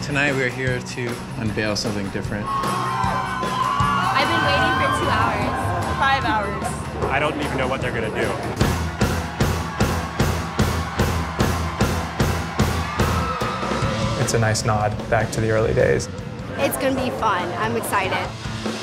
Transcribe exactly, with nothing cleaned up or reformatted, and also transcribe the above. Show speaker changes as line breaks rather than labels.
Tonight we're here to unveil something different.
I've been waiting for two hours.
Five hours.
I don't even know what they're gonna do.
It's a nice nod back to the early days.
It's gonna be fun. I'm excited.